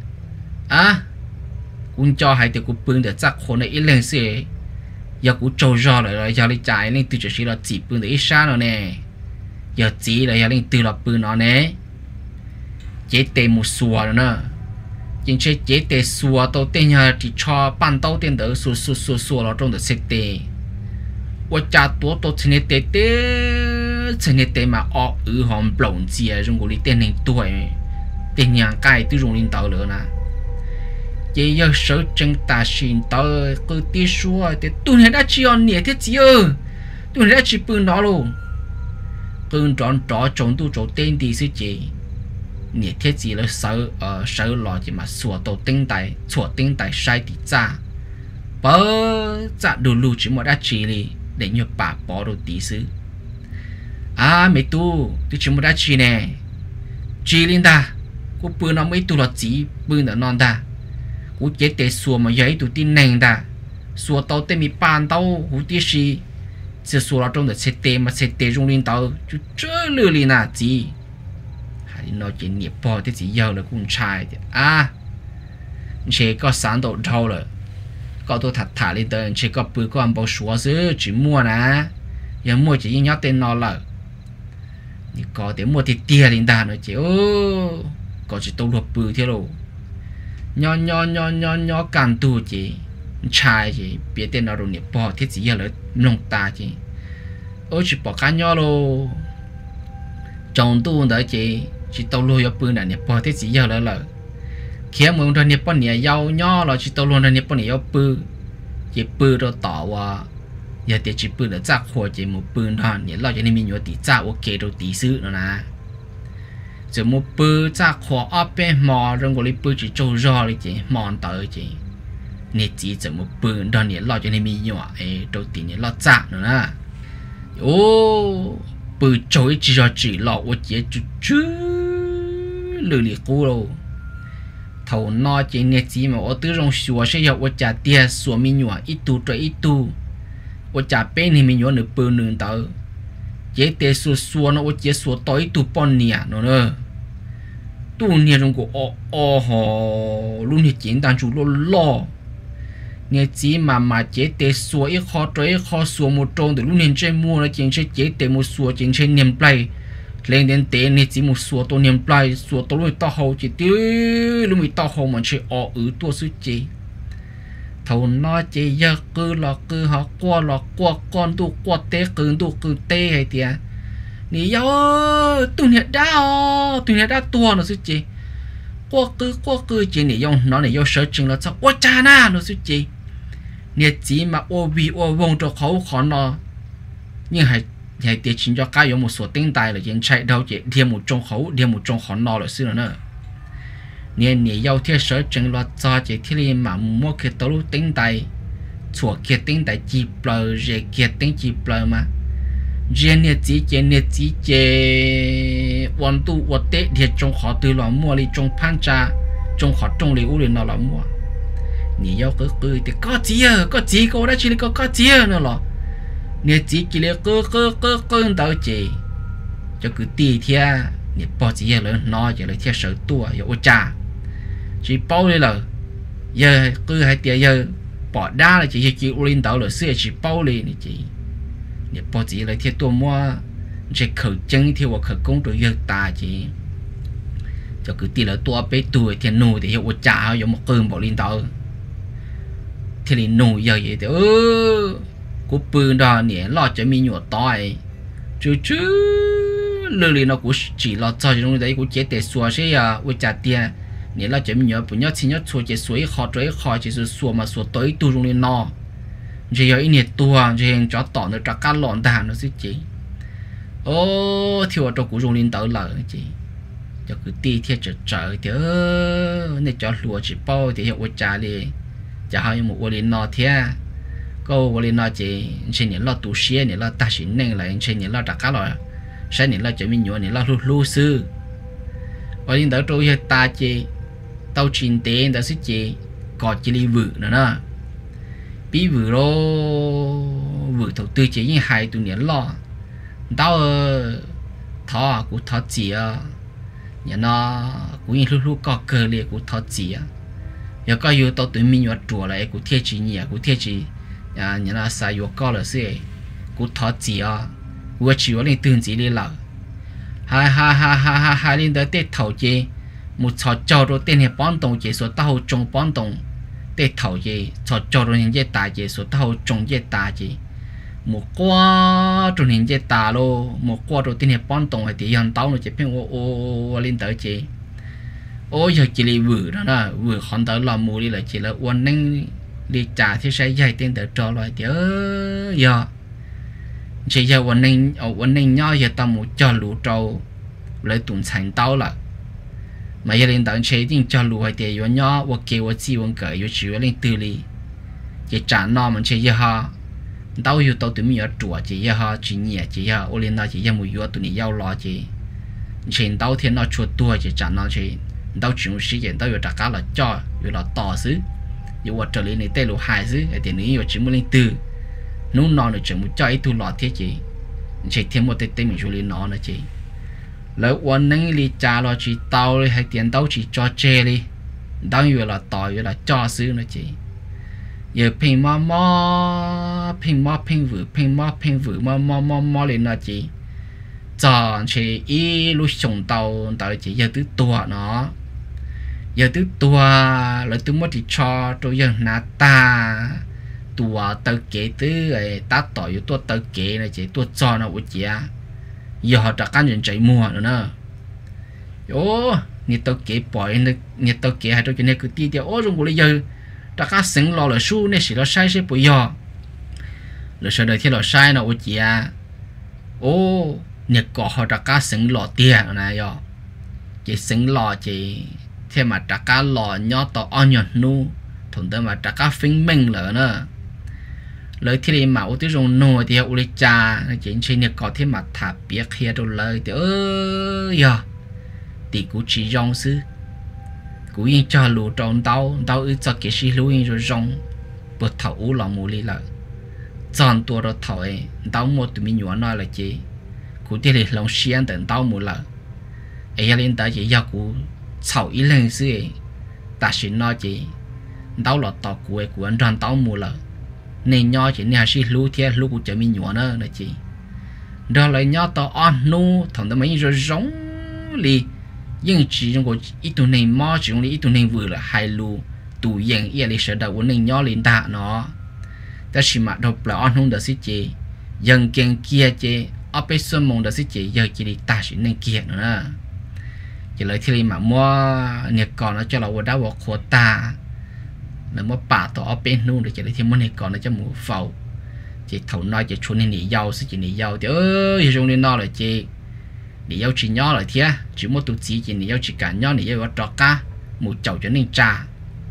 cũng cho hai tiểu cũng bự để chắc khó này ít lên xí giờ cũng trâu rò lại giờ đi chạy lên từ chỉ là chỉ bự để ít xa rồi nè giờ chỉ là giờ lên từ là bự nó nè chế tê một xùa rồi nè chính chế tê xùa tao tên nhà chỉ cho ban tao tên đỡ xùa nó trong được xếp tê我家多都成日得嘛哦，行不子啊，中国里电领队，电样界都容易到了呢。也要手正大心到个地说的，都人家只要捏的只有，都人家只不拿喽。跟找中都找电的是这，捏的只了手拿就嘛锁到顶带，错顶带晒的渣，不渣路路只么得只哩。để nhờ bà bỏ đồ tí xứ mấy tu tôi chỉ muốn đã chi nè chi lên ta cô bữa nó mấy tu là chỉ bữa nó non ta cô chết để xua mà giấy tụi tin nền ta xua tao tên mi bàn tao hú tí xí chỉ xua là trong được xe tê trong lên tao chú chơi lừa liền à gì hay nói chuyện nghiệp bỏ thì chỉ giờ là cũng trai chế có sáng độ đâu rồi có tôi thả lên tới chỉ có bự con bao số chứ chỉ mua nè giờ mua chỉ nhớ tên nó là thì có thể mua thì tiền lên ta nữa chứ có chỉ tôi luật bự thế rồi nhỏ càng tu chỉ trai chỉ biết tên nó rồi nhỉ bỏ thế chỉ là nông ta chỉ chỉ bỏ cá nhỏ luôn trồng tu đó chỉ tôi luật bự này nhỉ bỏ thế chỉ là khi mà người Nhật Bản này giàu nhỏ là chỉ tao luôn người Nhật Bản này giàu bự, chỉ bự đó tao à, giờ thì chỉ bự là chắc khó chỉ một bự đó, nhớ là cho nên mình nhớ tí chắc ok rồi tí xứ nữa nè, chỉ một bự chắc khó ở bên mò rồi gọi là bự chỉ trâu rò đi chỉ mòn tới chỉ, nhớ chỉ một bự đó nhớ là cho nên mình nhớ đầu tiên nhớ là chắc nữa nè, bự trâu chỉ là ở chỉ chú lười lì cũ rồi thầu nó chỉ nét gì mà ở từ trong sủa sẽ học ở trả tiền sủa mình nhọ ít tu ở trả bên thì mình nhọ nửa bự nửa tờ chế tiền sủa nó ở chế sủa tối tu pon nè nó nữa tu nè trong cổ họ luôn hiện chiến đang chủ lo nè chỉ mà chế tê xua ít khó xua một trâu từ lúc nên chơi mua là chính chế tê một xua chính chơi niềm play lên đến tê nè chỉ một xua tôi niềm play xua tôi luôn tao hậu chỉ tiêu lúc mình tao hậu mà chơi tua suy chỉ thầu nó chỉ giờ cứ họ qua con tu qua tê cứ tê hay tiệt nè yo tu nè đã tua nó suy chỉ qua cứ chỉ nè yo nó nè yo sợ chừng là sao quá cha na nó suy chỉ nè chỉ mà ô vong cho khẩu khó nó nhưng hay tiệt chính cho cái một số tiếng tài là chuyện chạy đâu chỉ thêm một trong khó nó là xưa nữa nè yo thiết sợ chừng là cho chỉ thiết mà mua cái tàu tiếng tài chùa kia tiếng tài chỉ bờ rồi kia tiếng chỉ bờ mà riêng nè chỉวันtuวันเตะเดียจงขอตือหล่อมัวเลยจงพันจาจงขอจงเลยอุเรนหล่อมัวนี่ยก็คือแต่ก็จีก็ได้ชิลก็จีนั่นหรอเนี่ยจีกิเลก็ต่อจีจะคือตีเทียเนี่ยพอจีเลยน้อยจะเลยเทียเสือตัวอย่าอุจาจีเป้าเลยเลยgiờ cứ hai tia giờ bỏ đa là chỉอุเรนต่อเลยเสื้อจีเป้าเลยนี่จีเนี่ยพอจีเลยเทียตัวมัวจะkhởi chân thì hoặc khởi công rồi giờ ta chỉ cho cứ tỷ lệ tua bé tuổi thì nô thì hiệu trả giống một cơn bỏ lên tàu thì liền nô giờ vậy thì của bự đó nè lo cho mình nhọ tỏi chứ lừa liền nó cũng chỉ lo cho trong đấy cũng chế để xóa sẽ à trả tiền nè lo cho mình nhọ bữa nhọ chỉ nhọ xóa chế suối khó chỉ xóa mà xóa tới tu trong lên nó chỉ giờ ít tua chỉ hiện cho tỏi nó trả cá lợn ta nó sẽ chỉ thì tôi cũng dùng lên tàu lợ chị cho cứ ti thiết trở thì nên cho lúa chỉ bao thì hiệu quả đi chả hay một ô lên nọ thế câu ô lên nọ chị trên những lo tủ xe những lo ta chỉ nên là trên những lo đặt cá rồi sẽ những lo cho mình nhớ những lo lưu sư ở lên tàu tôi ta chị tàu chín tiền đã xích chị có chỉ đi vự nữa nè bí vự lo vự đầu tư chỉ như hai tụi những lo tao thọ của thọ gì à nhà nó cũng như lúc có cơ liệt của thọ gì à giờ có yêu tao tụi mình nhớ chùa lại của thiết chỉ nhỉ của thiết chỉ nhà nó xài yêu có là gì của thọ gì à của chỉ có lên tương gì đi là ha lên tới tết thầu gì một trò trò rồi tên này bón đồng gì số tao trồng bón đồng tết thầu gì trò trò rồi những cái tài gì số tao trồng cái tài gì một qua trong hiện tại ta lo một qua đầu tiên là bón đồng hay thì hiện tao nó chỉ biết lên tới chị giờ chỉ là vừa hoàn tới làm mù đi là chỉ là uốn nâng đi trả thì sẽ dạy tiền tới trò lại thì giờ chỉ giờ uốn nâng nhau giờ tao một cho lũ trâu lấy tuần thành tao là mà giờ lên tới chế định cho lũ hay thì uốn nhau uốn kêu uốn chi uốn cởi uốn chịu lên từ đi chỉ trả nó mình chỉ giờ ha tao yêu tao tụi mình ở chùa chỉ ha chỉ nhẹ chỉ ha ô lên đó chỉ một yêu tụi mình yêu lo chỉ trên tao thiên nó chùa tua chỉ trả nó chỉ tao chuyển sĩ hiện tao yêu trả cá là cho yêu là to xứ yêu vật trở lên này tây lục hai xứ thì nếu yêu chỉ muốn lên từ nấu non được chỉ muốn cho ít tu lọt thế chỉ thêm một tây mình chú lên nó nữa chỉ lấy quan năng đi trả lo chỉ tao hay tiền tao chỉ cho chê đi tao yêu là to yêu là cho xứ nữa chỉ giờ pin vử mò lên là chỉ chọn chỉ ý lúc trồng tàu chỉ giờ tứ tua nó giờ tứ tua là tứ mất thì cho tôi giờ nát ta tua tàu kế tứ ta tỏi tua tàu kế là chỉ tua cho nó của chị à giờ họ đặt căn chuyện chạy mua nữa nè nhiệt tàu kế bỏ nhiệt tàu kế hay tôi cho nên cứ ti tiêu trong buổi giờ đã cá sinh lo là su nên chỉ lo sai sẽ bồi giờ là sau đây thì lo sai nó chị à nhiệt cỏ họ đã cá sinh lo tiền này giờ chỉ sinh lo chỉ thêm mà đã cá lo nhỏ to on nhọn nu thằng tới mà đã cá phình mình nữa nữa lời thì mà ô tiêu dùng nô thì ô lịch trà chỉ trên nhiệt cỏ thêm mà thả biết kia đâu lời thì giờ thì cũng chỉ dòng sư cú yên cho lũ tròn tao ư cho cái gì lũ yên rồi rong bớt thầu u lòng mù li lại chọn tua rồi thầu ấy tao một tụi mình nhọn nói là chị cú tiền lòng xiên tận tao mù lại ấy lên tới chỉ giao cú sầu ý lên xứ ta xin nói chị đau lọt tọt của anh đoàn tao mù lợ nên nhỏ chỉ nè xí lú thiệt lú cũng chở mình nhỏ nữa nè chị đó là nhỏ tao ăn nu thằng tao mấy rồi giống li nhưng chỉ trong cái ít tuổi này mò chỉ trong ít tuổi này vừa là hai lú tụ yên yên li sợ đầu nên nhỏ lên ta nó ta chỉ mà đọc là ăn không được xí chị dân kiên kia chị ở bên xuân mông được xí chị giờ chỉ đi ta chỉ nên kia nữa chỉ lấy thì mà mua nhiệt còn nó cho là vừa đá vào khổ ta là mua bả tỏ ở bên luôn để chỉ lấy thì mua nhiệt còn nó cho mua phao chỉ thầu nói chỉ chuồn nên dầu xí chỉ nỉ dầu thì ơi dùng nên nó là chị nỉ dầu chỉ nhỏ là thế chỉ mua tụ chỉ nỉ dầu chỉ cả nhỏ nỉ dầu trọ cá một chậu cho nên trà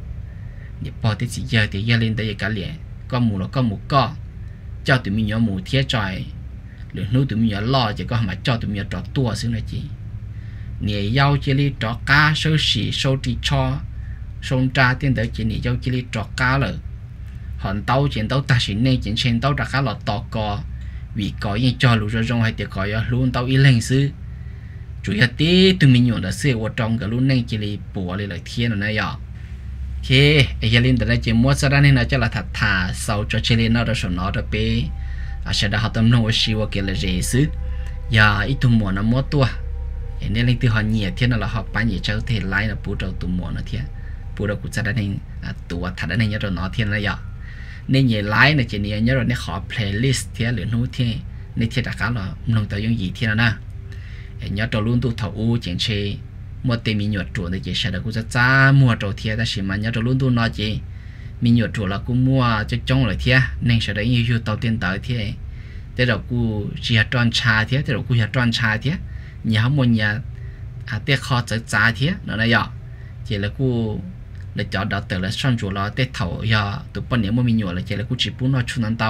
nỉ bỏ thì chỉ giờ thì giờ lên tới cả liền có mù nó có mù co cho tụi mình nhớ mù thiết trời lửa nuôi tụi mình nhớ lo chỉ có mà cho tụi mình trọ tua xíu này chị nỉ dầu chỉ li trọ cá sâu xì sâu trì cho sông trà tiên tới chỉ nỉ dầu chỉ li trọ cá rồi hòn tàu chiến tàu ta xin nên chiến trên tàu đã khá là to co vì có những cho lũ rồi trong hay tiệc có luôn tàu ít lên xứ chủ yếu tí tụi mình nhổn đã xưa ở trong cái luôn nên chỉ là bùa lại thiên rồi này ạ ok ấy lên từ đây chỉ mua sao nên là cho là thật thà sau cho chơi lên nó đã sổ nó đã bé sẽ đã học tâm nông siêu cái là dễ xứ giờ ít tụi mua nó mua tua nên lên từ họ nhiều thiên là họ bán nhiều cháu thì lái là bù đầu tụi mua nó thiên bù đầu cũng sao nên tụi thật nên nhớ rồi nó thiên là ạ nên nhiều lái này chỉ nhớ rồi nên họ playlist thế liền nút thế nên thế đã cả là nông tạo những gì thế nào nè nhớ trâu luôn tu thầu u chuyện chơi mua tiền mình nhột chuột thì chỉ sẽ được cũng rất mua trâu thế ta chỉ mà nhớ trâu luôn tu nói gì mình nhột chuột là cũng mua cho trong rồi thế nên sẽ đấy như tàu tiền tới thế thế rồi cũng chỉ là tròn trà thế thế rồi cũng là tròn trà thế nhà không mua nhà tiếc khó tới giá thế nó này ạ chỉ là cũng để cho đó từ là sang chỗ là tết thầu giờ tụi bọn nếu mà mình nhổ là chỉ là cũng chỉ muốn nó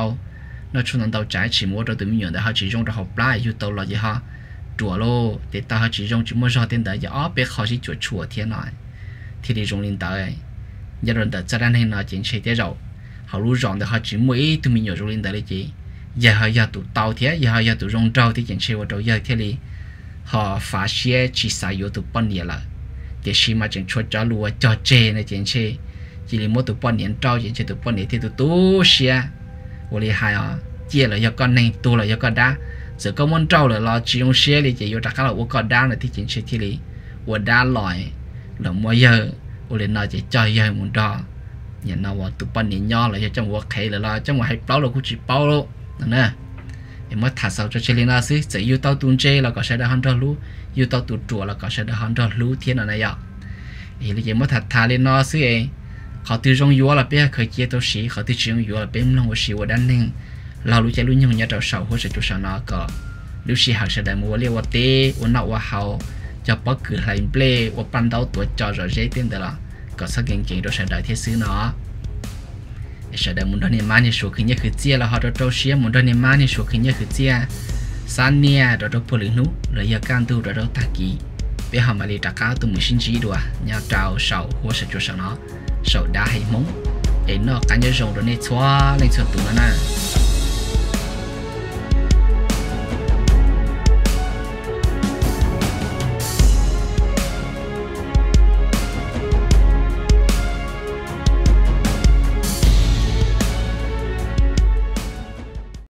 chun ăn tàu trái chỉ mua cho tụi mình nhổ để họ chỉ dùng cho học lại yêu tàu là gì ha chùa lô để tao họ chỉ dùng chỉ mua cho tiền đấy giờ bé họ chỉ chùa thiên này thì đi dùng lên tới giờ rồi tới ra nên là chính xây thế rồi họ lưu dọn để họ chỉ mua ít tụi mình nhổ dùng lên tới gì giờ tụi tàu thế giờ tụi dùng trâu thì chính xây vào trâu giờ thế thì họ phá xe chỉ xài vô tụi bọn này là để khi mà chẳng cho cháu lúa cho chè này chẳng chè chỉ là một tụi bọn niên trâu chẳng chè tụi bọn này thì tụi tú xia vô lý hai à chia là do con này tu là do con đá giờ có món trâu là lo chỉ用xia thì chỉ vô đặt cái là vô con đá là thì chẳng chè thì lý vô đá lòi là mua giờ vô lý nói chỉ cho giờ muốn cho nhận nào vào tụi bọn niên nho là cho trong vô khay là lo trong vô hay bao là cũng chỉ bao luôn nè em mới thả sau cho chơi lên là xí sẽ yêu tao tuôn chơi là có sẽ đã hơn cho lú yêu tao tuôn chùa là có sẽ đã hơn cho lú thiên là này ạ thì bây giờ mới thả lên nó xí ấy họ từ trong yêu là bé khởi chia tao xí họ từ trong yêu là bé không có xí vào đan nên là lú chơi lú nhung nhà trâu sầu hoặc là trâu sầu nó có lú xí học sẽ đại mua liều vật tê uốn nạo và hậu cho bất cứ hành play và ban đầu tuổi cho rồi dễ tiền đó là có sắc kinh nghiệm rồi sẽ đại thiết xứ nó sẽ để muốn đón niềm mani số khi nhớ khử chia là họ đã trâu xía muốn đón niềm mani số khi nhớ khử chia san nia đã trâu polic nú rồi giờ can tu đã trâu ta kỳ bây họ mà đi trả cá tu mình xin chỉ đùa nhà trào sầu hoặc sẽ cho sầu nó sầu đá hay mống để nó cá nhớ rồng rồi nên xóa lên xóa tụi nó nè